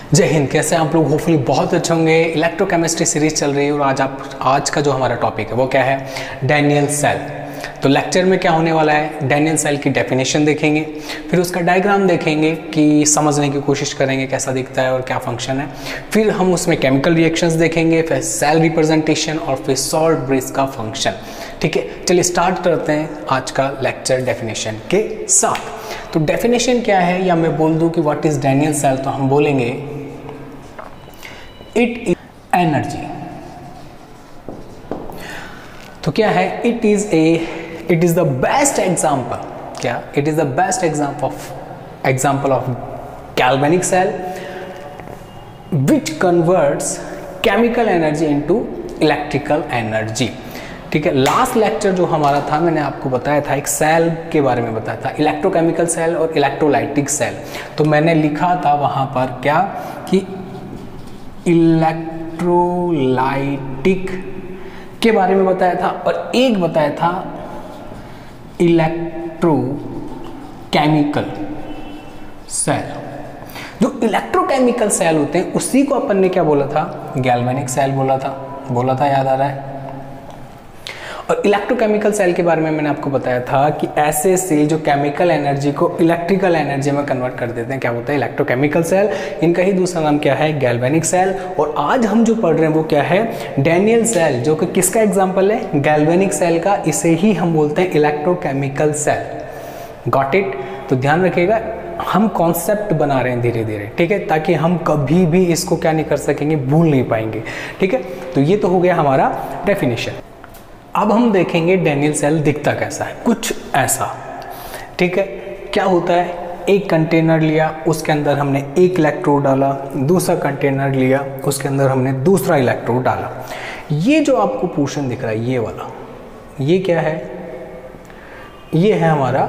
जय हिंद। कैसे आप लोग? होपफुली बहुत अच्छे होंगे। इलेक्ट्रोकेमिस्ट्री सीरीज चल रही है और आज का जो हमारा टॉपिक है वो क्या है? Daniell cell. तो लेक्चर में क्या होने वाला है? डैनियल सेल की डेफिनेशन देखेंगे, फिर उसका डायग्राम देखेंगे कि समझने की कोशिश करेंगे कैसा दिखता है और क्या फंक्शन है। फिर हम उसमें केमिकल रिएक्शंस देखेंगे, फिर सेल रिप्रेजेंटेशन और फिर सॉल्ट ब्रिज का फंक्शन। ठीक है, चलिए स्टार्ट करते हैं आज का लेक्चर डेफिनेशन के साथ। तो डेफिनेशन क्या है, या मैं बोल दूं कि व्हाट इज डैनियल सेल, तो हम बोलेंगे इट इज एनर्जी। तो क्या है? It is the best example. क्या? It is the best example of galvanic cell which converts chemical energy into electrical energy. ठीक है, लास्ट लेक्चर जो हमारा था मैंने आपको बताया था, एक सेल के बारे में बताया था, इलेक्ट्रोकेमिकल सेल और इलेक्ट्रोलाइटिक सेल। तो मैंने लिखा था वहां पर क्या कि इलेक्ट्रोलाइटिक के बारे में बताया था और एक बताया था इलेक्ट्रोकेमिकल सेल। जो इलेक्ट्रोकेमिकल सेल होते हैं उसी को अपन ने क्या बोला था? गैल्वेनिक सेल बोला था, याद आ रहा है? और इलेक्ट्रोकेमिकल सेल के बारे में मैंने आपको बताया था कि ऐसे सेल जो केमिकल एनर्जी को इलेक्ट्रिकल एनर्जी में कन्वर्ट कर देते हैं, क्या होता है? Electrochemical cell. इनका ही दूसरा नाम क्या है? Galvanic cell. और आज हम जो पढ़ रहे हैं वो क्या है? डैनियल सेल, जो कि किसका एग्जाम्पल है? गैल्वेनिक सेल का। इसे ही हम बोलते हैं इलेक्ट्रोकेमिकल सेल। Got it? तो ध्यान रखिएगा, हम कॉन्सेप्ट बना रहे हैं धीरे धीरे, ठीक है, ताकि हम कभी भी इसको क्या नहीं कर सकेंगे, भूल नहीं पाएंगे। ठीक है, तो ये तो हो गया हमारा डेफिनेशन। अब हम देखेंगे डैनियल सेल दिखता कैसा है। कुछ ऐसा। ठीक है, क्या होता है? एक कंटेनर लिया, उसके अंदर हमने एक इलेक्ट्रोड डाला, दूसरा कंटेनर लिया, उसके अंदर हमने दूसरा इलेक्ट्रोड डाला। ये जो आपको पोर्शन दिख रहा है, ये वाला, ये क्या है? ये है हमारा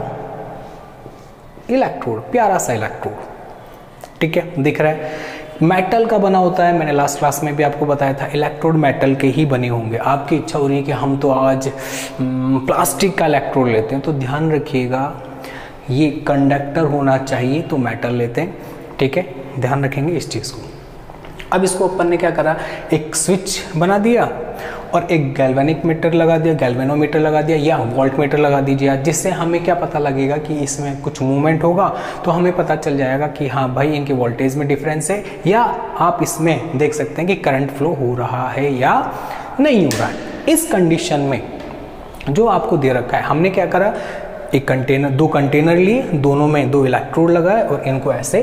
इलेक्ट्रोड, प्यारा सा इलेक्ट्रोड। ठीक है, दिख रहा है, मेटल का बना होता है। मैंने लास्ट क्लास में भी आपको बताया था, इलेक्ट्रोड मेटल के ही बने होंगे। आपकी इच्छा हो रही है कि हम तो आज प्लास्टिक का इलेक्ट्रोड लेते हैं, तो ध्यान रखिएगा ये कंडक्टर होना चाहिए, तो मेटल लेते हैं। ठीक है, ध्यान रखेंगे इस चीज़ को। अब इसको अपन ने क्या करा? एक स्विच बना दिया और एक गैल्वेनिक मीटर लगा दिया, गैल्वेनोमीटर लगा दिया, या वोल्ट मीटर लगा दीजिए, जिससे हमें क्या पता लगेगा कि इसमें कुछ मूवमेंट होगा, तो हमें पता चल जाएगा कि हाँ भाई इनके वोल्टेज में डिफरेंस है, या आप इसमें देख सकते हैं कि करंट फ्लो हो रहा है या नहीं हो रहा है। इस कंडीशन में जो आपको दे रखा है, हमने क्या करा? एक कंटेनर, दो कंटेनर लिए, दोनों में दो इलेक्ट्रोड लगाए और इनको ऐसे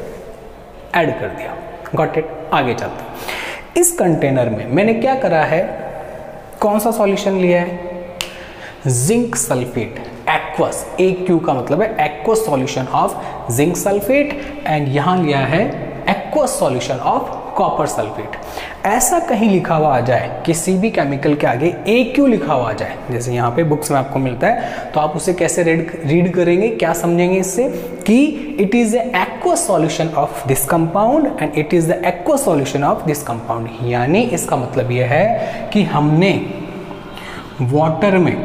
ऐड कर दिया। Got it? आगे चलते हैं। इस कंटेनर में मैंने क्या करा है? कौन सा सॉल्यूशन लिया है? Zinc sulphate, aqueous. AQ का मतलब है aqueous solution of zinc sulphate, and यहां लिया है aqueous solution of copper sulphate. ऐसा कहीं लिखा हुआ आ जाए, किसी भी केमिकल के आगे AQ लिखा हुआ आ जाए, जैसे यहाँ पे बुक्स में आपको मिलता है, तो आप उसे कैसे रीड करेंगे, क्या समझेंगे इससे? कि it is the aqueous solution of this compound and it is the aqueous solution of this compound. यानी इसका मतलब यह है कि हमने वाटर में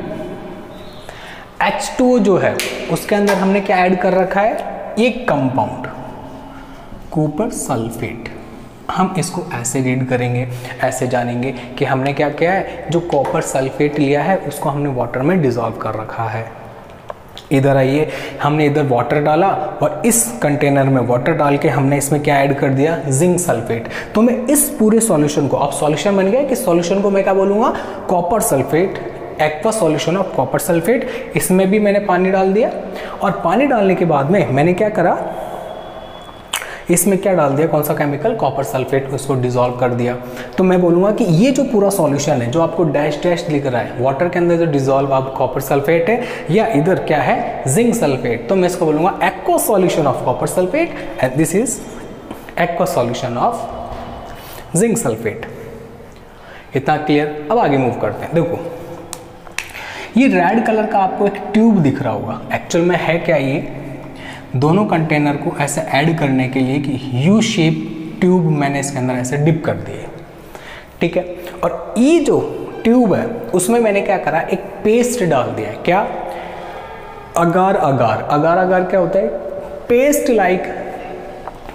H2O जो है उसके अंदर हमने क्या ऐड कर रखा है? एक कंपाउंड, कॉपर सल्फेट। हम इसको ऐसे रीड करेंगे, ऐसे जानेंगे कि हमने क्या किया है? जो कॉपर सल्फेट लिया है उसको हमने वाटर में डिसॉल्व कर रखा है। इधर आइए, हमने इधर वाटर डाला और इस कंटेनर में वाटर डाल के हमने इसमें क्या ऐड कर दिया? Zinc sulphate. तो मैं इस पूरे सॉल्यूशन को, अब सॉल्यूशन बन गया कि सॉल्यूशन को मैं क्या बोलूँगा? Copper sulphate, aqua solution of copper sulphate. इसमें भी मैंने पानी डाल दिया और पानी डालने के बाद में मैंने क्या करा? इसमें क्या डाल दिया? कौन सा केमिकल? Copper sulphate. उसको डिसॉल्व कर दिया। तो मैं बोलूँगा कि ये जो पूरा सॉल्यूशन है, जो आपको डैश डैश लिख रहा है, वाटर के अंदर जो डिसॉल्व आप कॉपर सल्फेट है, या इधर क्या है? जिंक सल्फेट, तो मैं इसको बोलूँगा aqua solution of copper sulphate and this is aqua solution of zinc sulphate. इतना क्लियर? अब आगे मूव करते हैं। देखो, ये रेड कलर का आपको एक ट्यूब दिख रहा होगा। एक्चुअल में है क्या? ये दोनों कंटेनर को ऐसे ऐड करने के लिए कि यू शेप ट्यूब मैंने इसके अंदर ऐसे डिप कर दिए। ठीक है, और ये जो ट्यूब है उसमें मैंने क्या करा? एक पेस्ट डाल दिया है। क्या? अगार अगार। अगार अगार क्या होता है? पेस्ट लाइक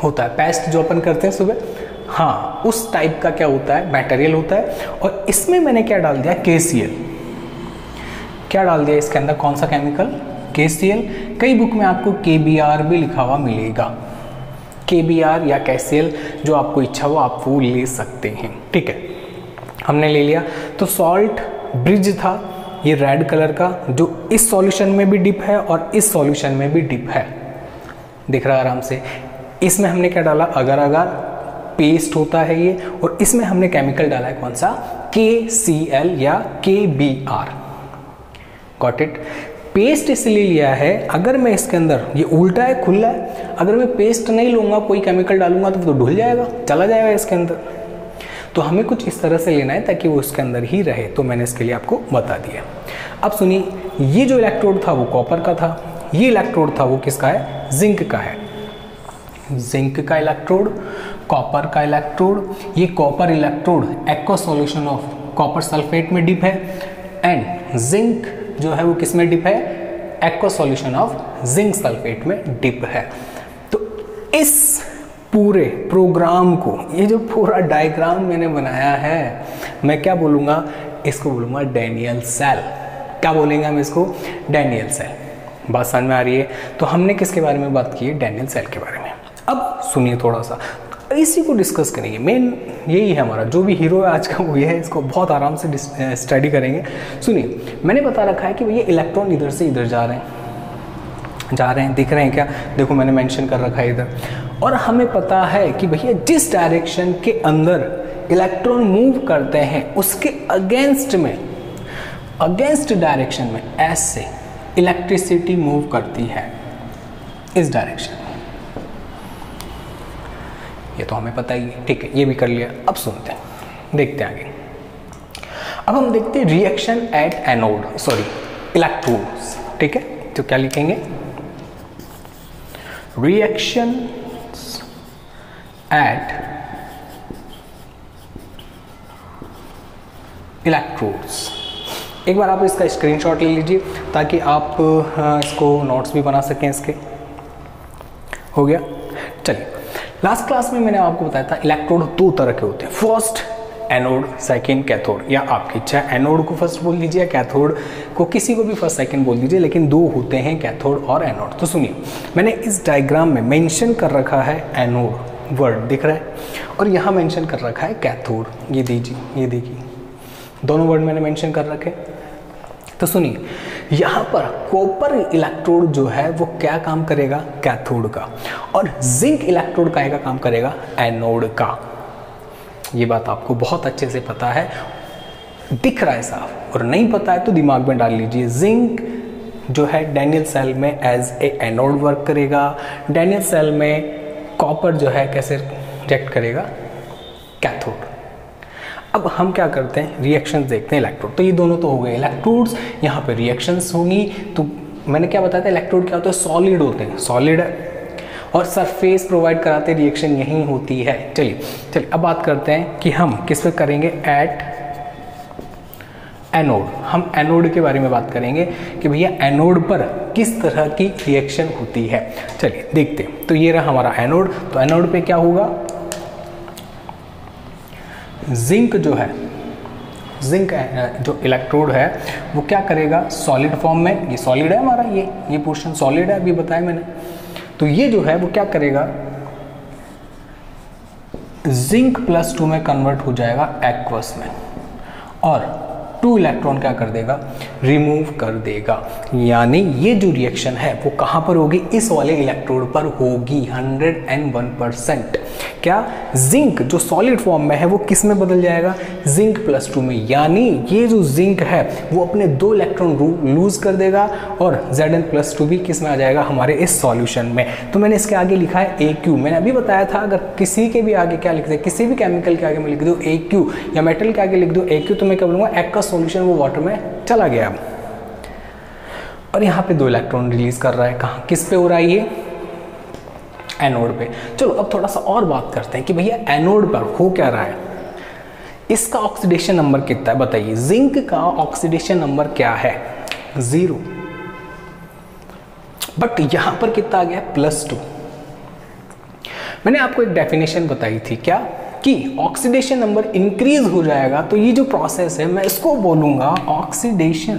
होता है, पेस्ट जो अपन करते हैं सुबह, हाँ उस टाइप का क्या होता है, मटेरियल होता है। और इसमें मैंने क्या डाल दिया, KCl। क्या डाल दिया इसके अंदर, कौन सा केमिकल, KCl। कई बुक में आपको KBr भी लिखा हुआ मिलेगा, KBr या KCl, जो आपको इच्छा हो आप वो ले सकते हैं, ठीक है। हमने ले लिया। तो सॉल्ट ब्रिज था ये रेड कलर का, जो इस सॉल्यूशन में भी डिप है और इस सॉल्यूशन में भी डिप है, दिख रहा है आराम से। इसमें हमने क्या डाला, अगर अगर पेस्ट होता है ये, और इसमें हमने केमिकल डाला है कौन सा, KCl या KBr। Got it. पेस्ट इसलिए लिया है, अगर मैं इसके अंदर, ये उल्टा है खुला है, अगर मैं पेस्ट नहीं लूंगा कोई केमिकल डालूंगा तो ढुल जाएगा, चला जाएगा इसके अंदर। तो हमें कुछ इस तरह से लेना है ताकि वो उसके अंदर ही रहे, तो मैंने इसके लिए आपको बता दिया। अब सुनिए, ये जो इलेक्ट्रोड था वो कॉपर का था, ये इलेक्ट्रोड था वो किसका है, जिंक का है। जिंक का इलेक्ट्रोड, कॉपर का इलेक्ट्रोड। ये copper electrode aqua solution of copper sulphate में डिप है, एंड जिंक जो है वो किस में डिप है, aqua solution of zinc sulphate में डिप है। तो इस पूरे प्रोग्राम को, ये जो पूरा डायग्राम मैंने बनाया है, मैं क्या बोलूँगा, इसको बोलूँगा डैनियल सेल। क्या बोलेंगे हम इसको, डैनियल सेल। बात समझ में आ रही है। तो हमने किसके बारे में बात की है, डैनियल सेल के बारे में। अब सुनिए थोड़ा सा, इसी को डिस्कस करेंगे। मेन यही है हमारा, जो भी हीरो है आज का वो ये है, इसको बहुत आराम से स्टडी करेंगे। सुनिए, मैंने बता रखा है कि भैया इलेक्ट्रॉन इधर से इधर जा रहे हैं, दिख रहे हैं क्या, देखो मैंने मेंशन कर रखा है इधर। और हमें पता है कि भैया जिस डायरेक्शन के अंदर इलेक्ट्रॉन मूव करते हैं उसके अगेंस्ट डायरेक्शन में ऐसे इलेक्ट्रिसिटी मूव करती है, इस डायरेक्शन में। ये तो हमें पता ही है, ठीक है, ये भी कर लिया। अब सुनते हैं, देखते हैं आगे। अब हम देखते हैं reaction at anode, sorry electrodes, ठीक है। तो क्या लिखेंगे, रिएक्शन एट इलेक्ट्रोड्स। एक बार आप इसका स्क्रीनशॉट ले लीजिए ताकि आप इसको नोट्स भी बना सकें इसके। हो गया, चलिए। लास्ट क्लास में मैंने आपको बताया था इलेक्ट्रोड दो तरह के होते हैं, फर्स्ट एनोड, सेकंड कैथोड, या आपकी इच्छा है एनोड को फर्स्ट बोल दीजिए, कैथोड को किसी को भी फर्स्ट सेकंड बोल दीजिए, लेकिन दो होते हैं कैथोड और एनोड। तो सुनिए, मैंने इस डायग्राम में मेंशन कर रखा है एनोड वर्ड, दिख रहा है, और यहाँ मेंशन कर रखा है कैथोड। ये दीजिए, ये देखिए, दोनों वर्ड मैंने मेंशन कर रखे। तो सुनिए, यहाँ पर कॉपर इलेक्ट्रोड जो है वो क्या काम करेगा, कैथोड का, और जिंक इलेक्ट्रोड का काम करेगा एनोड का। ये बात आपको बहुत अच्छे से पता है, दिख रहा है साफ, और नहीं पता है तो दिमाग में डाल लीजिए। जिंक जो है डैनियल सेल में एज ए एनोड वर्क करेगा, डैनियल सेल में कॉपर जो है कैसे रिएक्ट करेगा, कैथोड। अब हम क्या करते हैं, रिएक्शंस देखते हैं इलेक्ट्रोड। तो ये दोनों तो हो गए इलेक्ट्रोड्स, यहाँ पे रिएक्शंस होंगी। तो मैंने क्या बताया था, इलेक्ट्रोड क्या होता है, सॉलिड होते हैं, सॉलिड है, और सरफेस प्रोवाइड कराते रिएक्शन यही होती है। चलिए अब बात करते हैं कि हम किस पे करेंगे, एट एनोड। हम एनोड के बारे में बात करेंगे कि भैया एनोड पर किस तरह की रिएक्शन होती है। चलिए देखते हैं। तो ये रहा हमारा एनोड। तो एनोड पे क्या होगा, जिंक जो है, जिंक जो इलेक्ट्रोड है वो क्या करेगा, सॉलिड फॉर्म में, ये सॉलिड है हमारा, ये पोर्शन सॉलिड है, अभी बताया मैंने। तो ये जो है वो क्या करेगा, जिंक +2 में कन्वर्ट हो जाएगा एक्वस में, और 2 इलेक्ट्रॉन क्या कर देगा, रिमूव कर देगा। यानी ये जो रिएक्शन है वो कहाँ पर होगी, इस वाले इलेक्ट्रोड पर होगी 101%। क्या, जिंक जो सॉलिड फॉर्म में है वो किस में बदल जाएगा, जिंक +2 में। यानी ये जो जिंक है वो अपने 2 इलेक्ट्रॉन लूज कर देगा, और Zn+2 भी किस में आ जाएगा, हमारे इस सॉल्यूशन में। तो मैंने इसके आगे लिखा है AQ। मैंने अभी बताया था अगर किसी के भी आगे क्या लिख दे, किसी भी केमिकल के आगे मैं लिख दूँ AQ, या मेटल के आगे लिख दूँ AQ, तो मैं क्या बोलूँगा, एक्वा सॉल्यूशन वो वाटर में चला गया। और यहाँ पे 2 इलेक्ट्रॉन रिलीज कर रहा है, कहाँ, किस पे हो रहा है ये, एनोड पे। चलो अब थोड़ा सा और बात करते हैं कि भैया एनोड पर हो क्या रहा है, इसका ऑक्सीडेशन नंबर कितना है बताइए। जिंक का ऑक्सीडेशन नंबर क्या है, 0, बट यहां पर कितना आ गया, +2। मैंने आपको एक डेफिनेशन बताई थी क्या, कि ऑक्सीडेशन नंबर इंक्रीज हो जाएगा तो ये जो प्रोसेस है मैं इसको बोलूंगा ऑक्सीडेशन।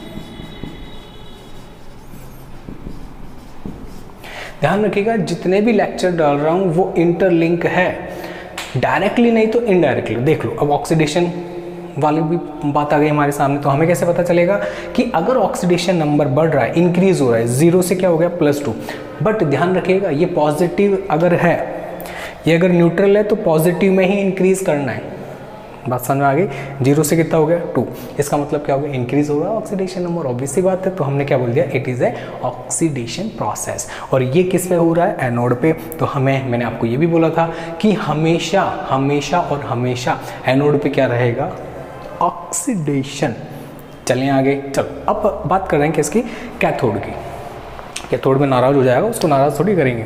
ध्यान रखिएगा जितने भी लेक्चर डाल रहा हूं वो इंटरलिंक है, डायरेक्टली नहीं तो इनडायरेक्टली। देख लो अब ऑक्सीडेशन वाली भी बात आ गई हमारे सामने, तो हमें कैसे पता चलेगा कि अगर ऑक्सीडेशन नंबर बढ़ रहा है, इंक्रीज हो रहा है, 0 से क्या हो गया +2। बट ध्यान रखिएगा ये पॉजिटिव अगर है, ये अगर न्यूट्रल है तो पॉजिटिव में ही इंक्रीज करना है। बात समझ में आ गई? 0 से कितना हो गया 2, इसका मतलब क्या हो गया, इंक्रीज हो रहा है ऑक्सीडेशन नंबर। ऑब्वियस सी बात है, तो हमने क्या बोल दिया, it is a oxidation process. और ये किस पे हो रहा है, एनोड पे। तो मैंने आपको ये भी बोला था कि हमेशा और हमेशा एनोड पे क्या रहेगा, ऑक्सीडेशन। चलिए आगे, चलो अब बात कर रहे हैं किसकी, कैथोड की। कैथोड में नाराज हो जाएगा, उसको नाराज थोड़ी करेंगे।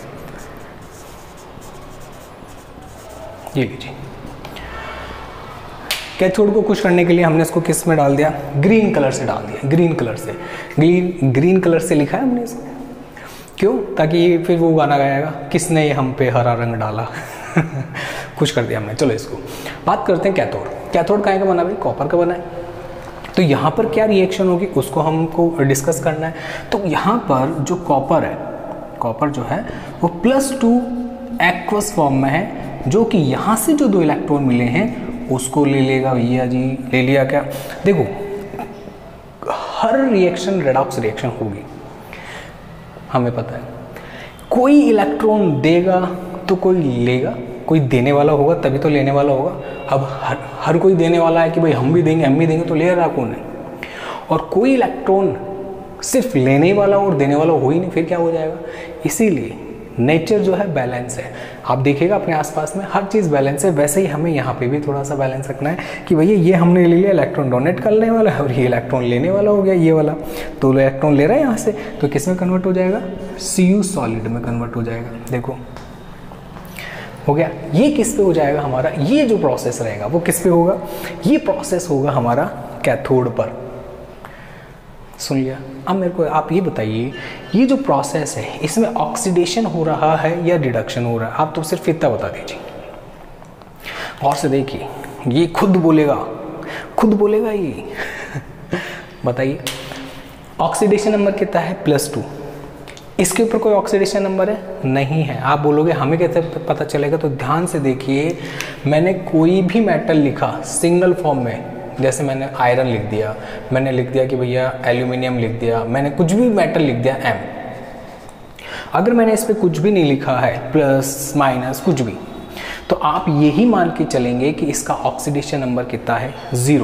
ये लीजिए, कैथोड को खुश करने के लिए हमने इसको किस में डाल दिया, ग्रीन कलर से डाल दिया। ग्रीन कलर से लिखा है हमने इसको, क्यों, ताकि ये फिर वो गाना गाएगा, किसने ये हम पे हरा रंग डाला। खुश कर दिया हमने। चलो इसको बात करते हैं कैथोड। कैथोड काहे का बना भाई, कॉपर का बना है। तो यहाँ पर क्या रिएक्शन होगी उसको हमको डिस्कस करना है। तो यहाँ पर जो कॉपर है, कॉपर जो है वो +2 एक्वस फॉर्म में है, जो कि यहाँ से जो 2 इलेक्ट्रॉन मिले हैं उसको ले लेगा भैया जी। ले लिया क्या, देखो हर रिएक्शन रेडॉक्स रिएक्शन होगी, हमें पता है। कोई इलेक्ट्रॉन देगा तो कोई लेगा, कोई देने वाला होगा तभी तो लेने वाला होगा। अब हर कोई देने वाला है कि भाई हम भी देंगे तो ले रहा कौन है। और कोई इलेक्ट्रॉन सिर्फ लेने वाला और देने वाला हो ही नहीं, फिर क्या हो जाएगा। इसीलिए नेचर जो है बैलेंस है। आप देखिएगा अपने आसपास में हर चीज़ बैलेंस है, वैसे ही हमें यहाँ पे भी थोड़ा सा बैलेंस रखना है कि भैया ये हमने ले लिया, इलेक्ट्रॉन डोनेट करने वाला है, और ये इलेक्ट्रॉन लेने वाला हो गया, ये वाला तो इलेक्ट्रॉन ले रहा है यहाँ से, तो किस में कन्वर्ट हो जाएगा, Cu सॉलिड में कन्वर्ट हो जाएगा। देखो हो गया। ये किस पे हो जाएगा हमारा, ये जो प्रोसेस रहेगा वो किस पे होगा, ये प्रोसेस होगा हमारा कैथोड पर। सुन लिया। अब मेरे को आप ये बताइए, ये जो प्रोसेस है इसमें ऑक्सीडेशन हो रहा है या रिडक्शन हो रहा है, आप तो सिर्फ इतना बता दीजिए। और से देखिए, ये खुद बोलेगा ये। बताइए ऑक्सीडेशन नंबर कितना है, +2। इसके ऊपर कोई ऑक्सीडेशन नंबर है, नहीं है। आप बोलोगे हमें कैसे पता चलेगा, तो ध्यान से देखिए, मैंने कोई भी मेटल लिखा सिंगल फॉर्म में, जैसे मैंने आयरन लिख दिया, मैंने लिख दिया कि भैया एल्यूमिनियम लिख दिया, मैंने कुछ भी मेटल लिख दिया M। अगर मैंने इस पर कुछ भी नहीं लिखा है, प्लस माइनस कुछ भी, तो आप यही मान के चलेंगे कि इसका ऑक्सीडेशन नंबर कितना है,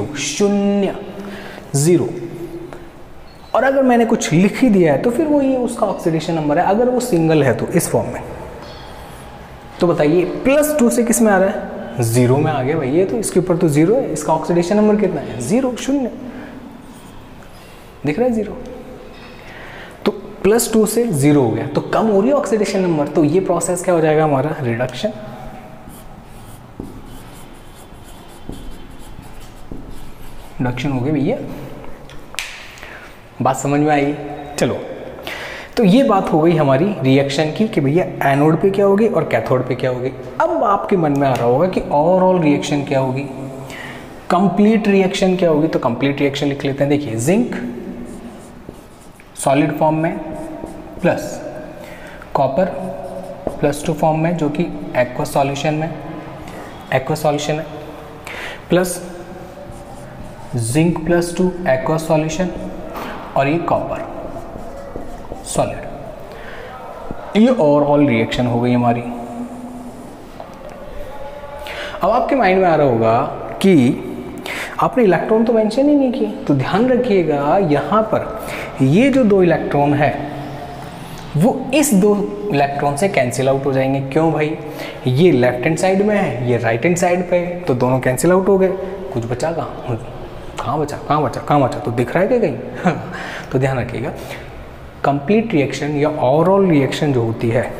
0। और अगर मैंने कुछ लिख ही दिया है तो फिर वो ये उसका ऑक्सीडेशन नंबर है। अगर वो सिंगल है तो इस फॉर्म में, तो बताइए +2 से किस में आ रहा है, 0 में आ गया भाई। ये तो इसके ऊपर तो 0 है, इसका ऑक्सीडेशन नंबर कितना है, 0 दिख रहा है 0। तो +2 से 0 हो गया, तो कम हो रही है ऑक्सीडेशन नंबर, तो ये प्रोसेस क्या हो जाएगा हमारा, रिडक्शन। रिडक्शन हो गया भैया, बात समझ में आई। चलो, तो ये बात हो गई हमारी रिएक्शन की कि भैया एनोड पे क्या होगी और कैथोड पे क्या होगी। अब आपके मन में आ रहा होगा कि ओवरऑल रिएक्शन क्या होगी, कंप्लीट रिएक्शन क्या होगी। तो कंप्लीट रिएक्शन लिख लेते हैं। देखिए, जिंक सॉलिड फॉर्म में प्लस कॉपर +2 फॉर्म में, जो कि एक्वस सॉल्यूशन है, प्लस जिंक +2 एक्वस सॉल्यूशन, और ये कॉपर सॉलिड। ये ओवरऑल रिएक्शन हो गई हमारी। अब आपके माइंड में आ रहा होगा कि आपने इलेक्ट्रॉन तो मेंशन ही नहीं किए, तो ध्यान रखिएगा यहाँ पर ये जो 2 इलेक्ट्रॉन है वो इस 2 इलेक्ट्रॉन से कैंसिल आउट हो जाएंगे। क्यों भाई, ये लेफ्ट हैंड साइड में है, ये राइट हैंड साइड पे है, तो दोनों कैंसिल आउट हो गए। कुछ बचा कहाँ बचा, तो दिख रहा है क्या कहीं। तो ध्यान रखिएगा, कंप्लीट रिएक्शन या ओवरऑल रिएक्शन जो होती है,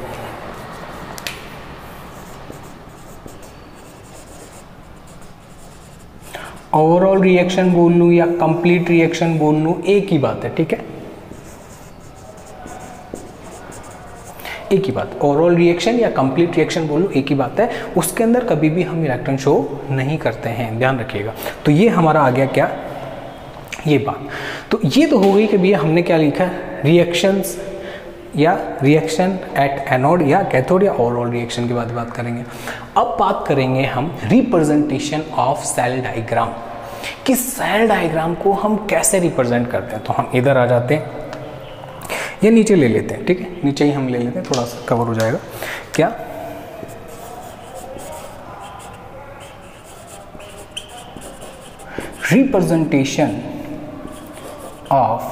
ओवरऑल रिएक्शन बोल लूँ या कंप्लीट रिएक्शन बोल लूँ, एक ही बात है, ठीक है। एक ही बात, ओवरऑल रिएक्शन या कंप्लीट रिएक्शन बोलो एक ही बात है, उसके अंदर कभी भी हम इलेक्ट्रॉन शो नहीं करते हैं, ध्यान रखिएगा। तो ये हमारा आ गया क्या, ये बात। तो ये तो हो गई कि भैया हमने क्या लिखा है, रिएक्शंस या रिएक्शन एट एनोड या कैथोड या ओवरऑल रिएक्शन की बात करेंगे। अब बात करेंगे हम रिप्रेजेंटेशन ऑफ सेल डायग्राम, कि सेल डायग्राम को हम कैसे रिप्रेजेंट करते हैं। तो हम इधर आ जाते हैं, ये नीचे ले लेते हैं, ठीक है, नीचे ही हम ले लेते हैं, थोड़ा सा कवर हो जाएगा। क्या रिप्रेजेंटेशन ऑफ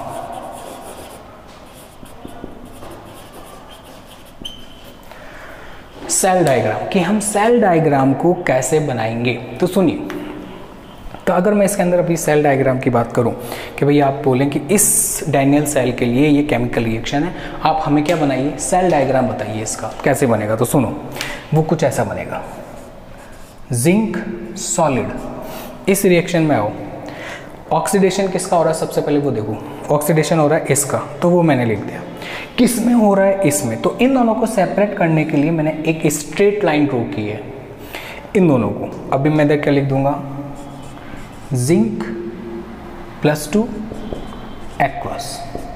सेल डायग्राम, कि हम सेल डायग्राम को कैसे बनाएंगे। तो सुनिए, तो अगर मैं इसके अंदर अभी सेल डायग्राम की बात करूं कि भैया आप बोलें कि इस डैनियल सेल के लिए ये केमिकल रिएक्शन है, आप हमें क्या बनाइए, सेल डायग्राम बताइए इसका कैसे बनेगा। तो सुनो, वो कुछ ऐसा बनेगा, जिंक सॉलिड, इस रिएक्शन में आओ, ऑक्सीडेशन किसका हो रहा है, सबसे पहले वो देखो, ऑक्सीडेशन हो रहा है इसका, तो वो मैंने लिख दिया। किस में हो रहा है, इसमें। तो इन दोनों को सेपरेट करने के लिए मैंने एक स्ट्रेट लाइन ड्रॉ की है इन दोनों को। अभी मैं देख क्या लिख दूंगा, zinc +2 aqueous,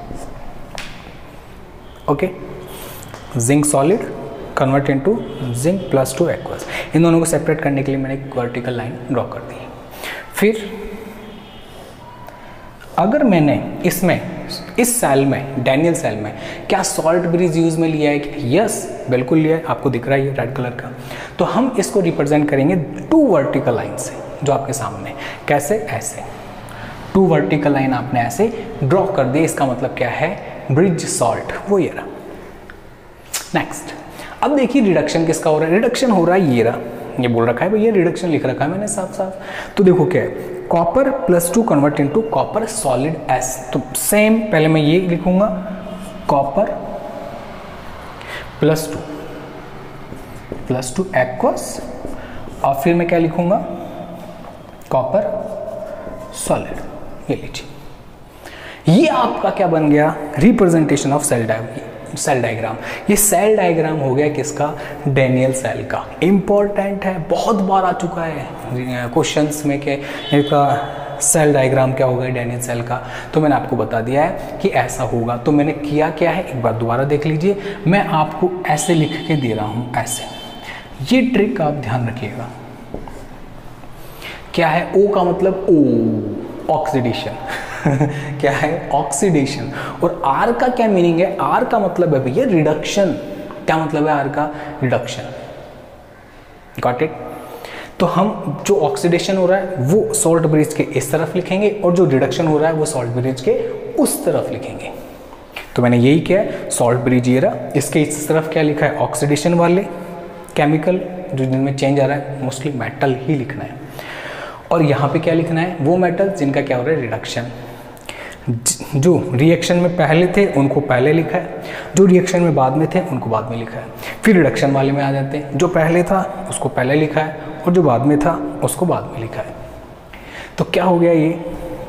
okay, zinc solid convert into zinc +2 aqueous. इन दोनों को सेपरेट करने के लिए मैंने एक वर्टिकल लाइन ड्रॉ कर दी। फिर अगर मैंने इसमें, इस सेल में, डैनियल सेल में क्या सॉल्ट ब्रिज यूज में लिया है कि यस, बिल्कुल लिया है, आपको दिख रहा है ये रेड कलर का। तो हम इसको रिप्रेजेंट करेंगे 2 वर्टिकल लाइन से, जो आपके सामने, कैसे, ऐसे 2 वर्टिकल लाइन आपने ऐसे ड्रॉ कर दी। इसका मतलब क्या है, ब्रिज सॉल्ट, वो ये रहा। नेक्स्ट, अब देखिए रिडक्शन किसका हो रहा है, रिडक्शन हो रहा है ये रहा, ये बोल रखा है भैया रिडक्शन लिख रखा है मैंने साफ साफ। तो देखो क्या है, copper +2 convert into copper solid S. तो सेम पहले मैं ये लिखूंगा, कॉपर +2 एक्वस, और फिर मैं क्या लिखूंगा, कॉपर सॉलिड, ये लीजिए। ये आपका क्या बन गया, रिप्रेजेंटेशन ऑफ सेल डायग्राम। ये सेल डायग्राम हो गया किसका, डैनियल सेल का। इंपॉर्टेंट है, बहुत बार आ चुका है क्वेश्चंस में कि इसका सेल डायग्राम क्या होगा डैनियल सेल का। तो मैंने आपको बता दिया है कि ऐसा होगा। तो मैंने किया क्या है, एक बार दोबारा देख लीजिए, मैं आपको ऐसे लिख के दे रहा हूं, ऐसे। ये ट्रिक आप ध्यान रखिएगा। क्या है, ओ का मतलब ओ, ऑक्सीडेशन क्या है, ऑक्सीडेशन। और आर का क्या मीनिंग है, आर का मतलब है भैया रिडक्शन। क्या मतलब है आर का, रिडक्शन। Got it. तो हम जो ऑक्सीडेशन हो रहा है वो सॉल्ट ब्रिज के इस तरफ लिखेंगे, और जो रिडक्शन हो रहा है वो सॉल्ट ब्रिज के उस तरफ लिखेंगे। तो मैंने यही किया है, सॉल्ट ब्रिज ये रहा, इसके इस तरफ क्या लिखा है, ऑक्सीडेशन वाले केमिकल जो जिनमें चेंज आ रहा है, मोस्टली मेटल ही लिखना है। और यहाँ पे क्या लिखना है, वो मेटल जिनका क्या हो रहा है, रिडक्शन। जो रिएक्शन में पहले थे उनको पहले लिखा है, जो रिएक्शन में बाद में थे उनको बाद में लिखा है। फिर रिडक्शन वाले में आ जाते हैं, जो पहले था उसको पहले लिखा है, और जो बाद में था उसको बाद में लिखा है। तो क्या हो गया, ये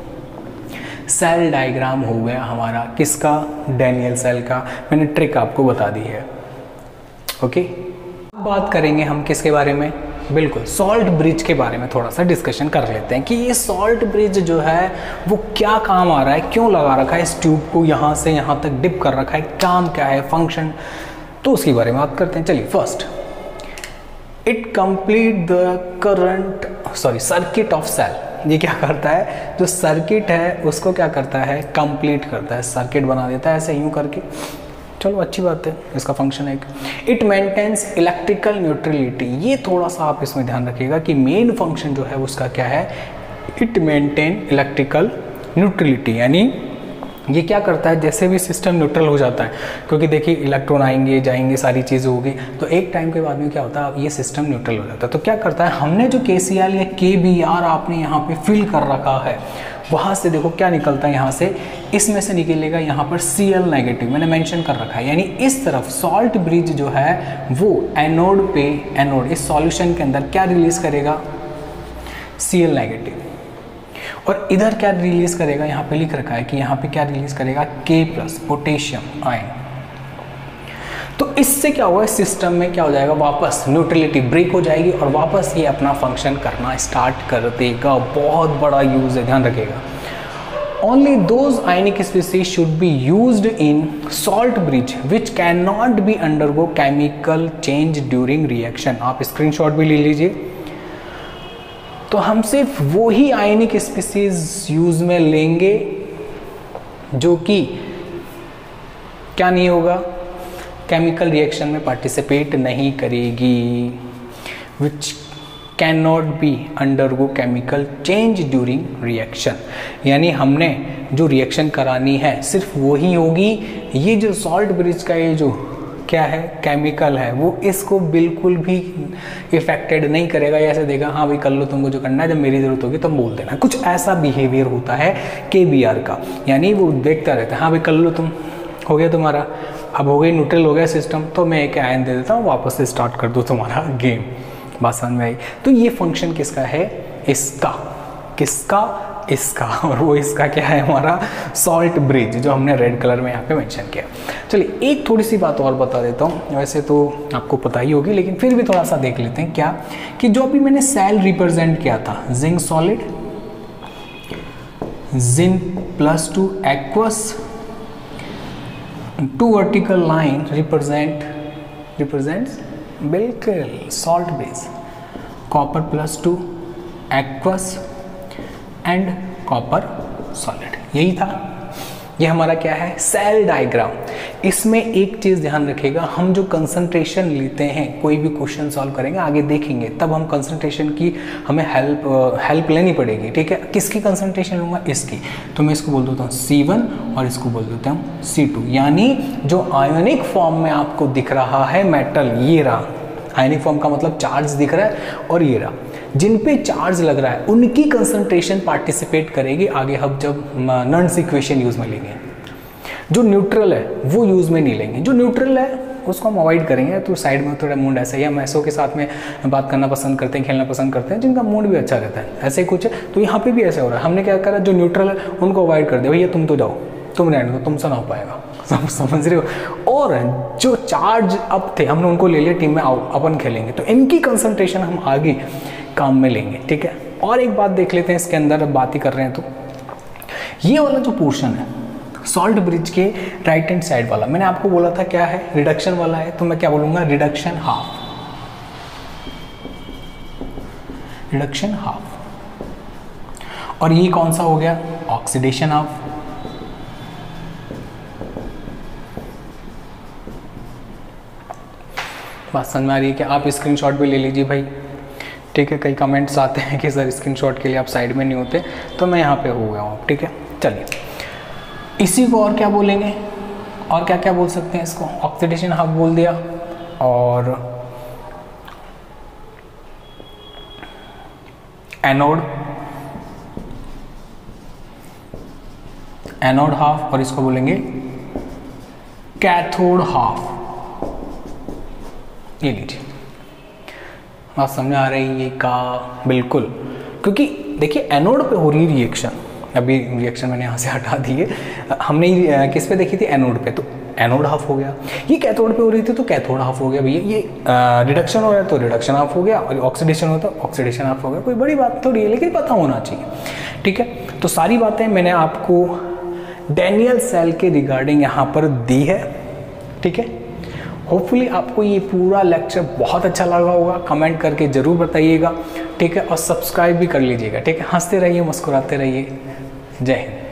सेल डायग्राम हो गया हमारा किसका, डैनियल सेल का। मैंने ट्रिक आपको बता दी है। ओके, अब बात करेंगे हम किसके बारे में, बिल्कुल सॉल्ट ब्रिज के बारे में थोड़ा सा डिस्कशन कर लेते हैं कि ये सॉल्ट ब्रिज जो है वो क्या काम आ रहा है, क्यों लगा रखा है, इस ट्यूब को यहाँ से यहाँ तक डिप कर रखा है, काम क्या है, फंक्शन, तो उसके बारे में बात करते हैं। चलिए, first, it complete the current circuit of cell. ये क्या करता है, जो सर्किट है उसको क्या करता है, कंप्लीट करता है, सर्किट बना देता है ऐसे यूं करके। चलो अच्छी बात है, इसका फंक्शन है। It maintains electrical neutrality. ये थोड़ा सा आप इसमें ध्यान रखिएगा कि मेन फंक्शन जो है उसका क्या है, इट मेंटेन इलेक्ट्रिकल न्यूट्रलिटी। यानी ये क्या करता है, जैसे भी सिस्टम न्यूट्रल हो जाता है, क्योंकि देखिए इलेक्ट्रॉन आएंगे जाएंगे सारी चीज़ें होगी, तो एक टाइम के बाद में क्या होता है, ये सिस्टम न्यूट्रल हो जाता है। तो क्या करता है, हमने जो KCl या KBr आपने यहाँ पे फिल कर रखा है, वहाँ से देखो क्या निकलता है, यहाँ से इसमें से निकलेगा यहाँ पर Cl नेगेटिव, मैंने मेंशन कर रखा है। यानी इस तरफ सॉल्ट ब्रिज जो है वो एनोड पे, एनोड इस सॉल्यूशन के अंदर क्या रिलीज करेगा, Cl नेगेटिव, और इधर क्या रिलीज करेगा, यहाँ पे लिख रखा है कि यहाँ पे क्या रिलीज करेगा, K+ पोटेशियम आयन। तो इससे क्या होगा, सिस्टम में क्या हो जाएगा, वापस न्यूट्रलिटी ब्रेक हो जाएगी और वापस ये अपना फंक्शन करना स्टार्ट कर देगा। बहुत बड़ा यूज है, ध्यान रखिएगा। Only those ionic species should be used in salt bridge which cannot be undergo chemical change during reaction। आप स्क्रीनशॉट भी ले लीजिए। तो हम सिर्फ वो ही आयनिक स्पीसीज यूज में लेंगे जो कि क्या नहीं होगा, केमिकल रिएक्शन में पार्टिसिपेट नहीं करेगी, which can not be undergo chemical change during reaction. यानी हमने जो रिएक्शन करानी है सिर्फ वो ही होगी। ये जो सॉल्ट ब्रिज का ये जो क्या है केमिकल है वो इसको बिल्कुल भी इफेक्टेड नहीं करेगा। ऐसे देगा हाँ भाई कर लो, तुमको जो करना है, जब मेरी जरूरत होगी तब बोल देना। कुछ ऐसा बिहेवियर होता है KBr का, यानी वो देखता रहता है हाँ भाई कर लो, तुम हो गया तुम्हारा, अब हो गई न्यूट्रल हो गया सिस्टम, तो मैं एक आयन दे देता हूँ, वापस से स्टार्ट कर दो तुम्हारा गेम। बात समझ में आई। तो ये फंक्शन किसका है, इसका, किसका, इसका, और वो इसका क्या है हमारा सॉल्ट ब्रिज, जो हमने रेड कलर में यहाँ पे मेंशन किया। चलिए एक थोड़ी सी बात और बता देता हूँ, वैसे तो आपको पता ही होगी लेकिन फिर भी थोड़ा सा देख लेते हैं। क्या कि जो अभी मैंने सेल रिप्रेजेंट किया था, zinc solid, zinc +2 aqueous, 2 vertical line represents बिल्कुल salt base, copper +2 aqueous and copper solid, यही था। ये हमारा क्या है सेल डायग्राम। इसमें एक चीज़ ध्यान रखिएगा, हम जो कंसंट्रेशन लेते हैं कोई भी क्वेश्चन सॉल्व करेंगे आगे देखेंगे, तब हम कंसंट्रेशन की हमें हेल्प लेनी पड़ेगी, ठीक है। किसकी कंसंट्रेशन लूँगा, इसकी, तो मैं इसको बोल देता हूँ C1 और इसको बोल देता हूँ C2। यानी जो आयोनिक फॉर्म में आपको दिख रहा है मेटल, ये रहा आयनिक फॉर्म का मतलब चार्ज दिख रहा है, और ये रहा जिन पे चार्ज लग रहा है उनकी कंसंट्रेशन पार्टिसिपेट करेगी आगे हम जब नॉन्स इक्वेशन यूज में लेंगे। जो न्यूट्रल है वो यूज में नहीं लेंगे, जो न्यूट्रल है उसको हम अवॉइड करेंगे। तो साइड में थोड़ा मूड ऐसा ही, हम ऐसों के साथ में बात करना पसंद करते हैं, खेलना पसंद करते हैं, जिनका मूड भी अच्छा रहता है, ऐसे ही कुछ है। तो यहाँ पे भी ऐसा हो रहा है, हमने क्या करा, जो न्यूट्रल है उनको अवॉइड कर दिया, भैया तुम तो जाओ, तुम रहने दो, तुमसे ना हो पाएगा, समझ रहे हो। और जो चार्ज अप थे हमने उनको ले लिया टीम में, अपन खेलेंगे, तो इनकी कंसंट्रेशन हम आगे काम में लेंगे, ठीक है। और एक बात देख लेते हैं इसके अंदर, अब बात ही कर रहे हैं तो ये वाला जो पोर्शन है सॉल्ट ब्रिज के राइट हैंड साइड वाला, मैंने आपको बोला था क्या है, रिडक्शन वाला है, तो मैं क्या बोलूंगा, रिडक्शन हाफ, रिडक्शन हाफ। और ये कौन सा हो गया, ऑक्सीडेशन हाफ। बात समझ में आ रही है कि आप स्क्रीनशॉट भी ले लीजिए भाई, ठीक है। कई कमेंट्स आते हैं कि सर स्क्रीनशॉट के लिए आप साइड में नहीं होते, तो मैं यहाँ पे हो गया हूँ, ठीक है। चलिए इसी को और क्या बोलेंगे, और क्या क्या बोल सकते हैं इसको, ऑक्सीडेशन हाफ बोल दिया, और एनोड, एनोड हाफ, और इसको बोलेंगे कैथोड हाफ। ये लीजिए, बात समझ आ रही है का, बिल्कुल। क्योंकि देखिए एनोड पे हो रही रिएक्शन, अभी रिएक्शन मैंने यहाँ से हटा दी है, हमने किस पे देखी थी, एनोड पे, तो एनोड हाफ हो गया। ये कैथोड पे हो रही थी तो कैथोड हाफ हो गया भैया। ये रिडक्शन हो रहा है तो रिडक्शन हाफ हो गया, और ऑक्सीडेशन होता है ऑक्सीडेशन हाफ हो गया। कोई बड़ी बात थोड़ी है, लेकिन पता होना चाहिए, ठीक है। तो सारी बातें मैंने आपको डैनियल सेल के रिगार्डिंग यहाँ पर दी है, ठीक है। होपफुली आपको ये पूरा लेक्चर बहुत अच्छा लगा होगा, कमेंट करके ज़रूर बताइएगा, ठीक है। और सब्सक्राइब भी कर लीजिएगा, ठीक है। हंसते रहिए, मुस्कुराते रहिए। जय हिंद।